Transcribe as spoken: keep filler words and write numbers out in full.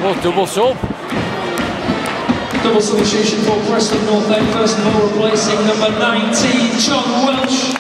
Double, double sub. Double substitution for Preston North End. First of all, replacing number nineteen, John Welsh.